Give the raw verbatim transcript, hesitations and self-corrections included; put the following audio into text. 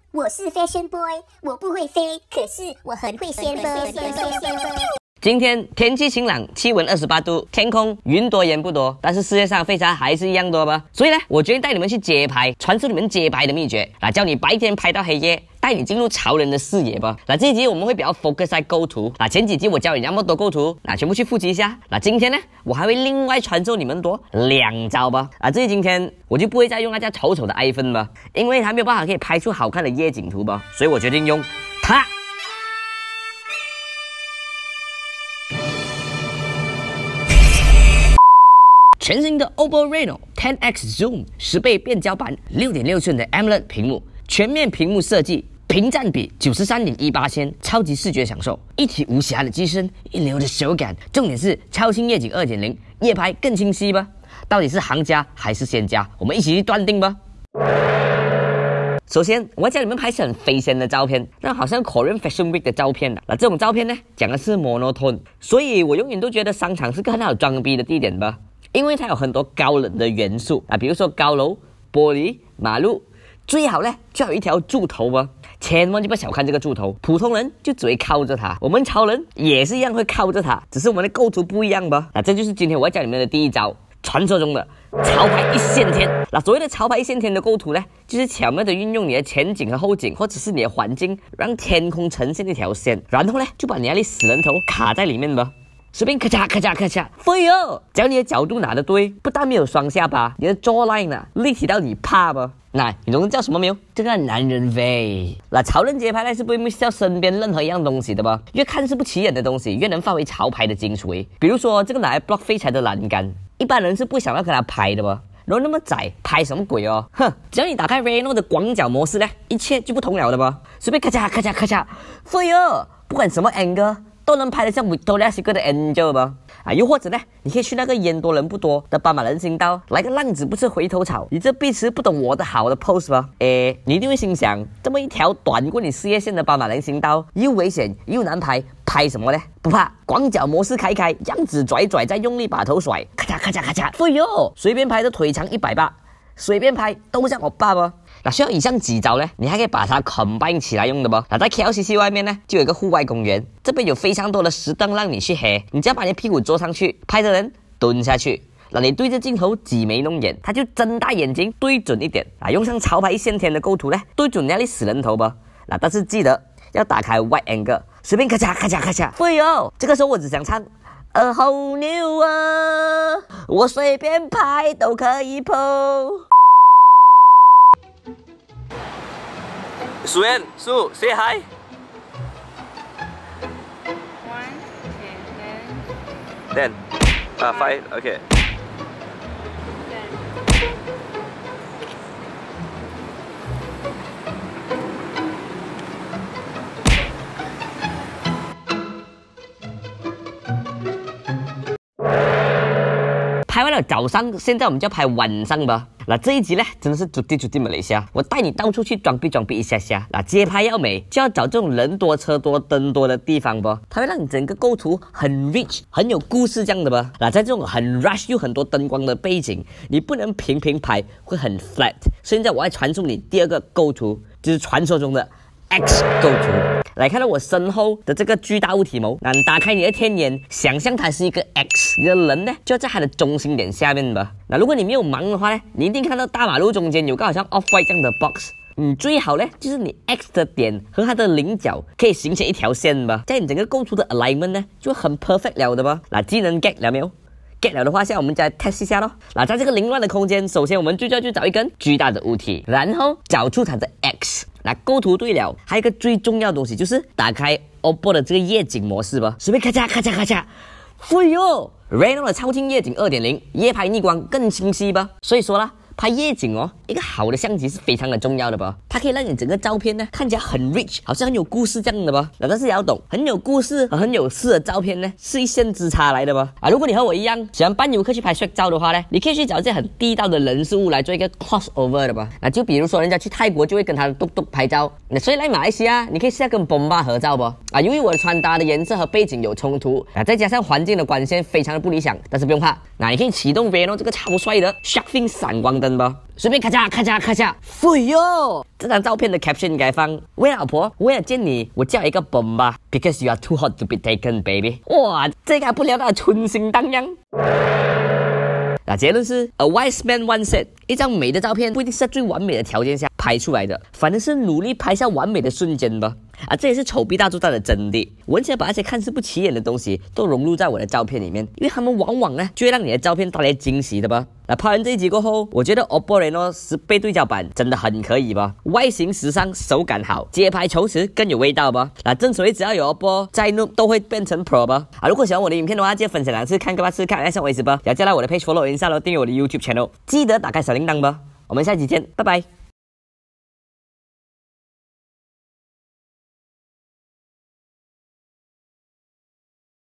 我是 Fashion Boy， 我不会飞，可是我很会掀飞。 今天天气晴朗，气温二十八度，天空云多烟不多，但是世界上废柴还是一样多吧。所以呢，我决定带你们去街拍，传授你们街拍的秘诀，那教你白天拍到黑夜，带你进入潮人的视野吧。那这一集我们会比较 focus 在构图，那前几集我教你那么多构图，那全部去复习一下。那今天呢，我还会另外传授你们多两招吧。啊，至于今天我就不会再用那家丑丑的 iPhone 吧，因为它没有办法可以拍出好看的夜景图吧，所以我决定用它。全新的 O P P O Reno 十 X Zoom 十倍变焦版， 六点六寸的 AMOLED 屏幕，全面屏幕设计，屏占比 九十三点一八， 超级视觉享受，一体无瑕的机身，一流的手感，重点是超清夜景 二点零， 夜拍更清晰吧？到底是行家还是仙家？我们一起去断定吧。首先，我要教你们拍摄很飞仙的照片，那好像 Korean Fashion Week 的照片的。那这种照片呢，讲的是 monotone， 所以我永远都觉得商场是个很好装逼的地点吧。因为它有很多高冷的元素啊，比如说高楼、玻璃、马路，最好呢就有一条柱头吧，千万就不要小看这个柱头，普通人就只会靠着它，我们潮人也是一样会靠着它，只是我们的构图不一样吧。那这就是今天我要教你们的第一招，传说中的潮拍一线天。那所谓的潮拍一线天的构图呢，就是巧妙的运用你的前景和后景，或者是你的环境，让天空呈现一条线，然后呢就把你那粒死人头卡在里面吧。随便咔嚓咔嚓咔嚓，飞哦！只要你的角度拿得对，不但没有双下巴，你的 jawline 啊立体到你怕吧？那你懂叫什么没有？这个男人味。那潮人街拍呢是不会 miss 掉身边任何一样东西的吧？越看似不起眼的东西，越能发挥潮拍的精髓。比如说这个拿来 block 废柴的栏杆，一般人是不想要跟他拍的吧？然后那么窄，拍什么鬼哦？哼！只要你打开 Reno 的广角模式呢，一切就不同了的吧？随便咔嚓咔嚓咔嚓，飞哦！不管什么 angle。都能拍得像 Victoria's Secret 的 Angel 吧？啊，又或者呢，你可以去那个烟多人不多的斑马人行道，来个浪子不吃回头草，你这彼此不懂我的好的 pose 吧？诶，你一定会心想，这么一条短过你事业线的斑马人行道，又危险又难拍，拍什么呢？不怕，广角模式开开，样子拽拽，再用力把头甩，咔嚓咔嚓咔嚓，飞哟！随便拍的腿长一百八，随便拍都像我爸吧？那需要以上几招呢，你还可以把它 combine 起来用的吧。那在 K L C C 外面呢，就有一个户外公园，这边有非常多的石凳让你去黑，你只要把你屁股坐上去，拍的人蹲下去，那你对着镜头挤眉弄眼，他就睁大眼睛对准一点啊，用上潮拍一线天的构图呢，对准那里死人头吧。那但是记得要打开 wide angle， 随便咔嚓咔嚓咔嚓，飞哦！这个时候我只想唱呃好牛啊，我随便拍都可以 po。Suen, Su, say hi. One, and Then, then uh, five, okay. ten. 拍完了早上，现在我们就要拍晚上吧。那这一集呢，真的是จุดจุด马来西亚，我带你到处去装逼装逼一下下。那街拍要美，就要找这种人多车多灯多的地方吧，它会让你整个构图很 rich， 很有故事这样的吧。那在这种很 rush 又很多灯光的背景，你不能平平拍，会很 flat。现在我要传授你第二个构图，就是传说中的 X 构图。来看到我身后的这个巨大物体吗？那你打开你的天眼，想象它是一个 X， 你的人呢就在它的中心点下面吧。那如果你没有盲的话呢，你一定看到大马路中间有个好像 off white 这样的 box。嗯，最好呢就是你 X 的点和它的棱角可以形成一条线吧，这样你整个构图的 alignment 呢就很 perfect 了的吧。那技能 get 了没有？get 了的话，现在我们再 test 一下咯。那在这个凌乱的空间，首先我们最重要就找一根巨大的物体，然后找出它的 X。那构图对了，还有一个最重要的东西就是打开 O P P O 的这个夜景模式吧，随便咔嚓咔嚓咔嚓，飞哟 ！Reno 的超清夜景 二点零， 夜拍逆光更清晰吧。所以说啦，拍夜景哦，一个好的相机是非常的重要的吧，它可以让你整个照片呢看起来很 rich， 好像很有故事这样的吧。那但是也要懂，很有故事和很有事的照片呢是一线之差来的吧。啊，如果你和我一样喜欢扮游客去拍 swag 照的话呢，你可以去找这些很地道的人事物来做一个 crossover 的吧。那就比如说人家去泰国就会跟他的嘟嘟拍照，那所以来马来西亚你可以试下跟 Bomba 合照吧。啊，由于我的穿搭的颜色和背景有冲突，啊，再加上环境的光线非常的不理想，但是不用怕，那你可以启动 Reno 这个超帅的 Shark Fin 闪光灯吧。 随便咔嚓咔嚓咔嚓，废哟！这张照片的 caption 应该放：喂老婆，为了见你，我叫一个bomb吧 ，because you are too hot to be taken, baby。哇，这个不料到春心荡漾。那结论是 ，A wise man once said， 一张美的照片不一定是在最完美的条件下拍出来的，反正是努力拍下完美的瞬间吧。啊，这也是丑逼大作战的真谛。我很想把那些看似不起眼的东西都融入在我的照片里面，因为他们往往呢就会让你的照片带来惊喜的吧。那拍完这一集过后，我觉得 O P P O Reno 十倍对焦版真的很可以吧，外形时尚，手感好，街拍求实更有味道吧。那正所谓只要有 O P P O 在 Noob 都会变成 Pro 吧。啊，如果喜欢我的影片的话，记得分享两次，看个把次，看爱上我意思吧。也要加到我的 page follow 一下咯，订阅我的 YouTube channel， 记得打开小铃铛吧。我们下期见，拜拜。